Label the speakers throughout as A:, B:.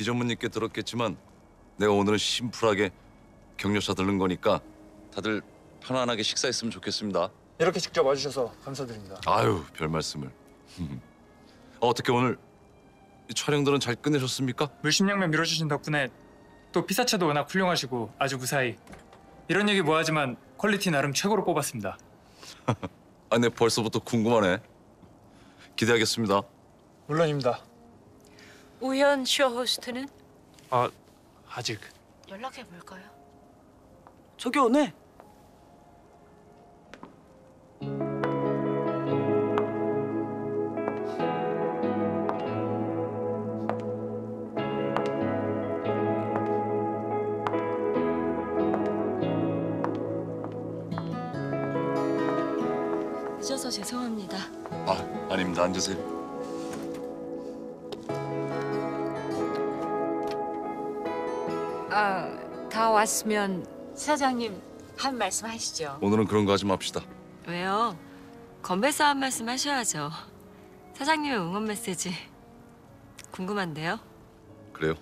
A: 비전무님께 들었겠지만 내가 오늘은 심플하게 격려사 들는 거니까 다들 편안하게 식사했으면 좋겠습니다.
B: 이렇게 직접 와주셔서 감사드립니다.
A: 아유, 별 말씀을. 어떻게 오늘 이 촬영들은 잘 끝내셨습니까?
B: 물심양면 밀어주신 덕분에 또 피사체도 워낙 훌륭하시고 아주 무사히. 이런 얘기 뭐하지만 퀄리티 나름 최고로 뽑았습니다.
A: 아, 네, 벌써부터 궁금하네. 기대하겠습니다.
B: 물론입니다.
C: 우현 쇼 호스트는
B: 아직.
C: 연락해 볼까요?
D: 저기 오네.
C: 늦어서 죄송합니다.
A: 아, 아닙니다. 앉으세요.
C: 다 왔으면 사장님 한 말씀 하시죠.
A: 오늘은 그런 거 하지 맙시다.
C: 왜요? 건배사 한 말씀 하셔야죠. 사장님의 응원 메시지 궁금한데요.
A: 그래요?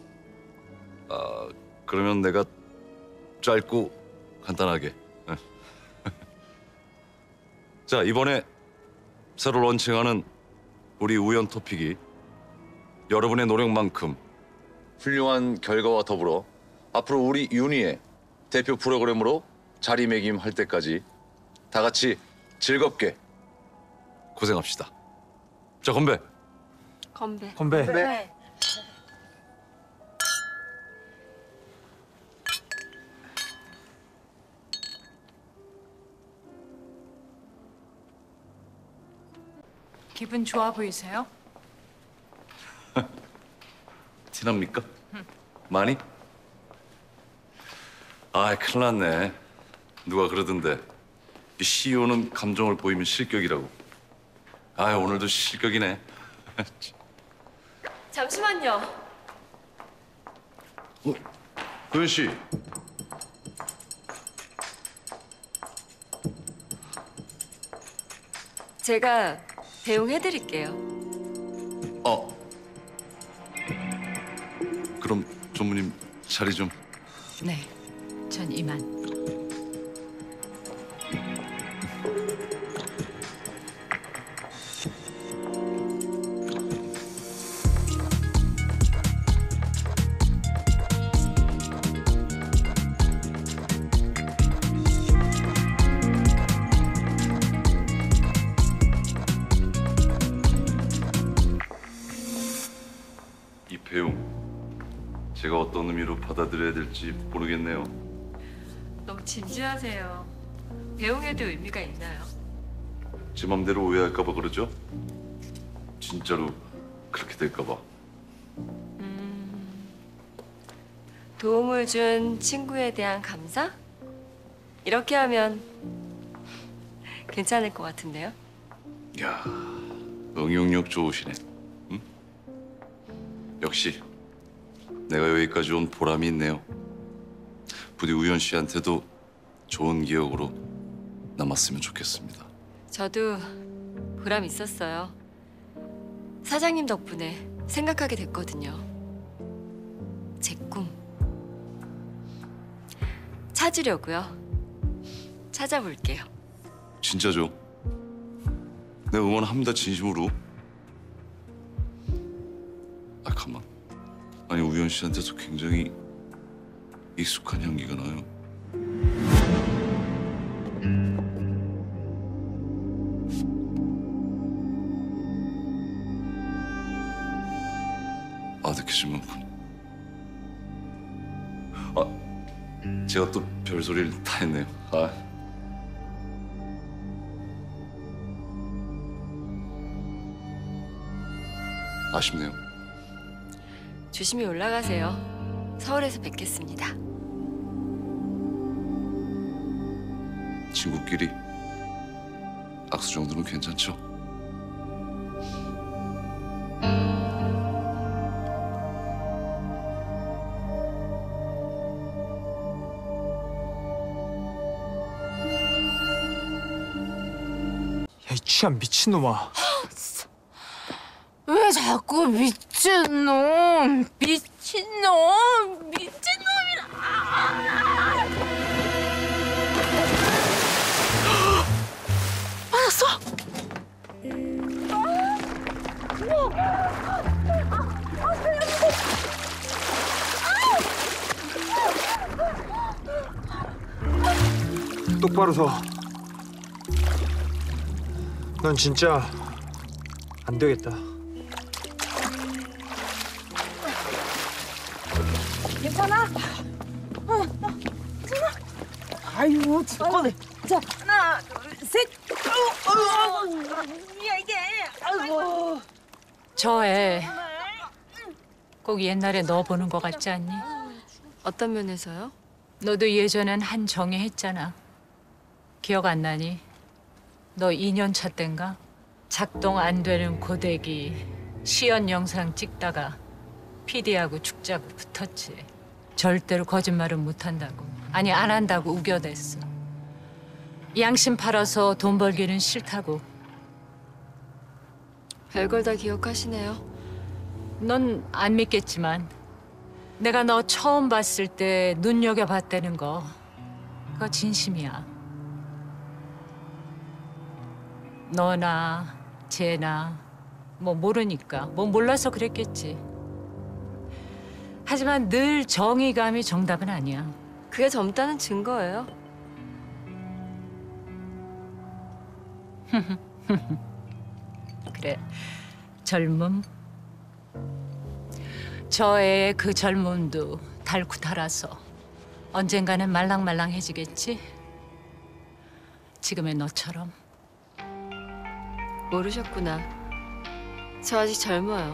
A: 그러면 내가 짧고 간단하게. 자, 이번에 새로 런칭하는 우리 우연 토픽이 여러분의 노력만큼 훌륭한 결과와 더불어 앞으로 우리 윤희의 대표 프로그램으로 자리매김할 때까지 다 같이 즐겁게 고생합시다. 자, 건배.
C: 건배.
B: 건배.
C: 네.
E: 기분 좋아 보이세요?
A: 티납니까? 많이? 아, 큰일 났네. 누가 그러던데 이 CEO는 감정을 보이면 실격이라고. 아, 오늘도 실격이네.
C: 잠시만요.
A: 도현 씨.
C: 제가 배웅해드릴게요.
A: 그럼 전무님 자리 좀.
E: 네, 전 이만.
A: 이 배웅 제가 어떤 의미로 받아들여야 될지 모르겠네요.
C: 너무 진지하세요. 배웅에도 의미가 있나요?
A: 제 맘대로 오해할까 봐 그러죠? 진짜로 그렇게 될까 봐.
C: 도움을 준 친구에 대한 감사? 이렇게 하면 괜찮을 것 같은데요?
A: 야, 응용력 좋으시네. 응? 역시 내가 여기까지 온 보람이 있네요. 부디 우현 씨한테도 좋은 기억으로 남았으면 좋겠습니다.
C: 저도 보람 있었어요. 사장님 덕분에 생각하게 됐거든요. 제 꿈 찾으려고요. 찾아볼게요.
A: 진짜죠? 내가 응원합니다, 진심으로. 아, 가만. 아니, 우현 씨한테서 굉장히 익숙한 향기가 나요. 아득해진 만큼. 제가 또 별소리를 다 했네요. 아쉽네요.
C: 조심히 올라가세요. 서울에서 뵙겠습니다.
A: 친구끼리 악수 정도는 괜찮죠?
B: 야, 이 취한 미친놈아.
E: 왜 자꾸 미친놈?
F: 똑바로 서. 넌 진짜 안 되겠다.
C: 괜찮아?
D: 아이고 꺼내.
C: 자, 하나, 둘, 셋. 야 이게. 아이고.
E: 저 애 꼭 옛날에 너 보는 거 같지 않니?
G: 어떤 면에서요?
E: 너도 예전엔 한 정애 했잖아. 기억 안 나니? 너 2년 차 땐가? 작동 안 되는 고데기 시연 영상 찍다가 PD하고 죽자고 붙었지. 절대로 거짓말은 못 한다고. 아니 안 한다고 우겨댔어. 양심 팔아서 돈 벌기는 싫다고.
G: 별걸 다 기억하시네요.
E: 넌 안 믿겠지만 내가 너 처음 봤을 때 눈여겨봤다는 거 그거 진심이야. 너나 쟤나 뭐 모르니까 뭐 몰라서 그랬겠지. 하지만 늘 정의감이 정답은 아니야.
G: 그게 젊다는 증거예요.
E: 그래, 젊음. 저 애의 그 젊음도 닳고 닳아서 언젠가는 말랑말랑해지겠지? 지금의 너처럼.
G: 모르셨구나. 저 아직 젊어요.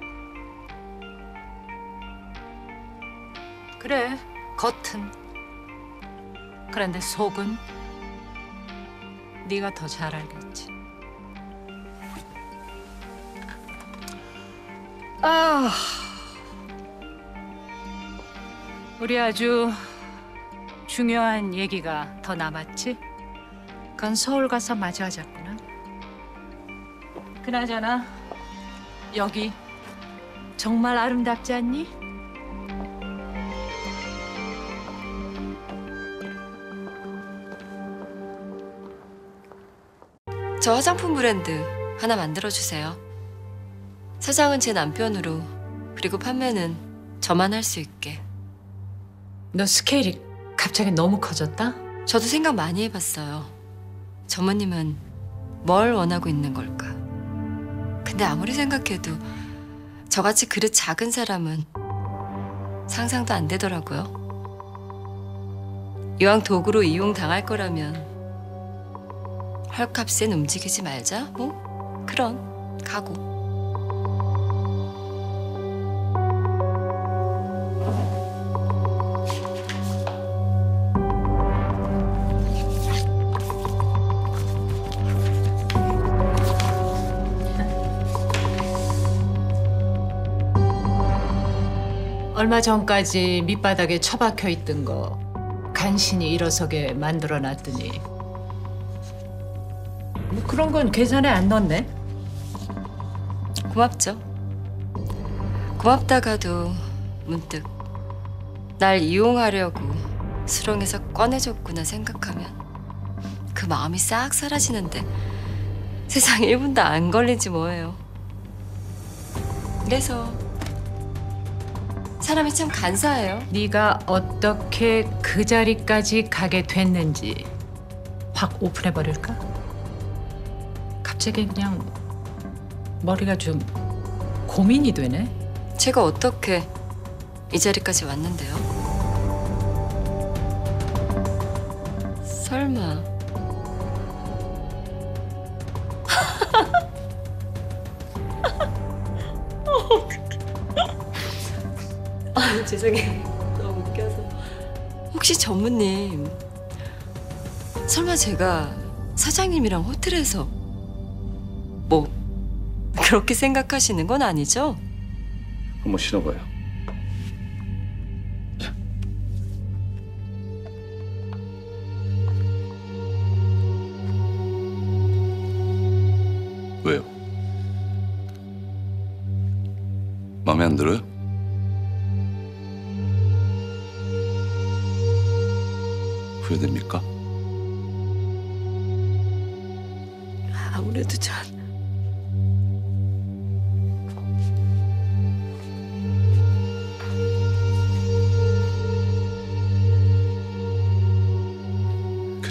E: 그래, 겉은. 그런데 속은 네가 더 잘 알겠지. 아, 우리 아주 중요한 얘기가 더 남았지? 그건 서울 가서 마저 하자꾸나. 그나저나 여기 정말 아름답지 않니?
G: 저 화장품 브랜드 하나 만들어주세요. 사장은 제 남편으로, 그리고 판매는 저만 할 수 있게.
E: 너 스케일이 갑자기 너무 커졌다?
G: 저도 생각 많이 해봤어요. 전무님은 뭘 원하고 있는 걸까? 근데 아무리 생각해도 저같이 그릇 작은 사람은 상상도 안 되더라고요. 이왕 도구로 이용당할 거라면 헐값엔 움직이지 말자, 뭐 그런 각오.
E: 얼마 전까지 밑바닥에 처박혀 있던 거 간신히 일어서게 만들어놨더니 뭐 그런 건 계산에 안 넣네.
G: 고맙죠. 고맙다가도 문득 날 이용하려고 수렁에서 꺼내줬구나 생각하면 그 마음이 싹 사라지는데 세상에 1분도 안 걸리지 뭐예요. 그래서 사람이 참 간사해요.
E: 네가 어떻게 그 자리까지 가게 됐는지 확 오픈해버릴까? 갑자기 그냥 머리가 좀 고민이 되네.
G: 제가 어떻게 이 자리까지 왔는데요? 설마 죄송해요. 너무 웃겨서. 혹시 전무님 설마 제가 사장님이랑 호텔에서 뭐 그렇게 생각하시는 건 아니죠?
A: 한번 신어봐요. 자. 왜요? 마음에 안 들어요? 후회됩니까?
G: 아무래도 전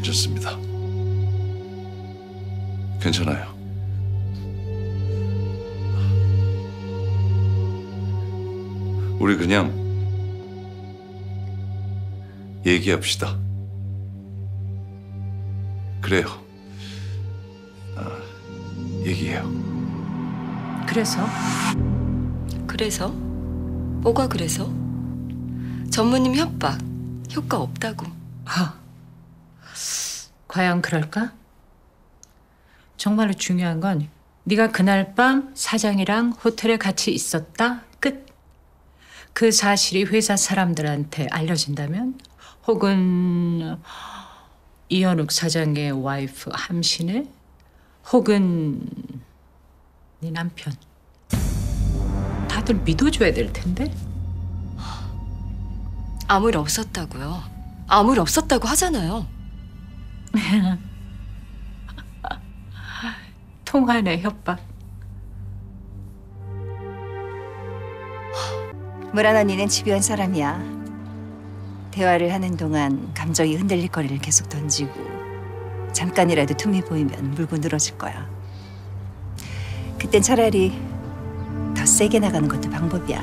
A: 괜찮습니다. 괜찮아요. 우리 그냥 얘기합시다. 그래요. 얘기해요.
E: 그래서
G: 그래서? 뭐가 그래서? 전무님 협박 효과 없다고.
E: 과연 그럴까? 정말로 중요한 건 네가 그날 밤 사장이랑 호텔에 같이 있었다. 끝. 그 사실이 회사 사람들한테 알려진다면 혹은 이현욱 사장의 와이프 함신의 혹은 네 남편 다들 믿어줘야 될 텐데.
G: 아무 일 없었다고요. 아무 일 없었다고 하잖아요.
E: 통화네 협박.
H: 무란 언니는 집요한 사람이야. 대화를 하는 동안 감정이 흔들릴 거리를 계속 던지고 잠깐이라도 틈이 보이면 물고 늘어질 거야. 그땐 차라리 더 세게 나가는 것도 방법이야.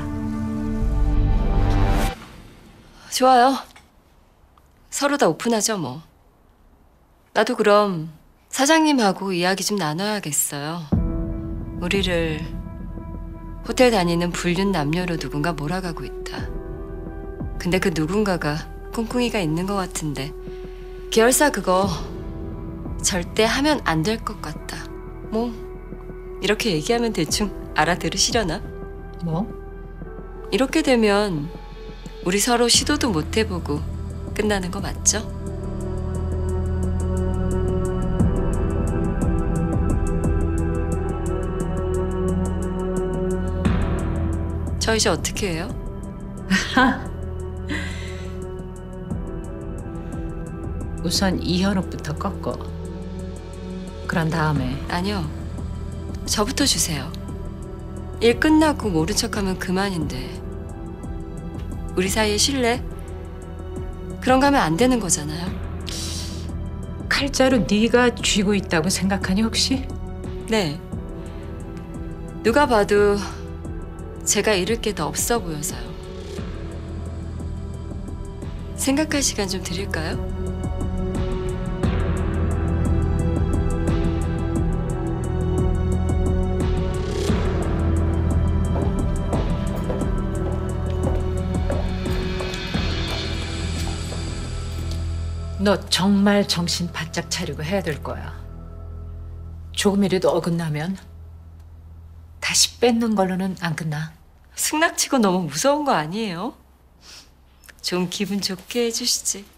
G: 좋아요. 서로 다 오픈하죠 뭐. 나도 그럼 사장님하고 이야기 좀 나눠야겠어요. 우리를 호텔 다니는 불륜 남녀로 누군가 몰아가고 있다. 근데 그 누군가가 꿍꿍이가 있는 것 같은데 계열사 그거 절대 하면 안 될 것 같다. 뭐 이렇게 얘기하면 대충 알아들으시려나?
E: 뭐?
G: 이렇게 되면 우리 서로 시도도 못 해보고 끝나는 거 맞죠? 저 이제 어떻게 해요?
E: 우선 이현욱부터 꺾어. 그런 다음에
G: 아니요. 저부터 주세요. 일 끝나고 모른 척하면 그만인데 우리 사이에 신뢰? 그런 거 하면 안 되는 거잖아요.
E: 칼자루 네가 쥐고 있다고 생각하니 혹시?
G: 네. 누가 봐도 제가 잃을 게 더 없어 보여서요. 생각할 시간 좀 드릴까요?
E: 너 정말 정신 바짝 차리고 해야 될 거야. 조금이라도 어긋나면 다시 뺏는 걸로는 안 끝나.
G: 승낙치고 너무 무서운 거 아니에요? 좀 기분 좋게 해주시지.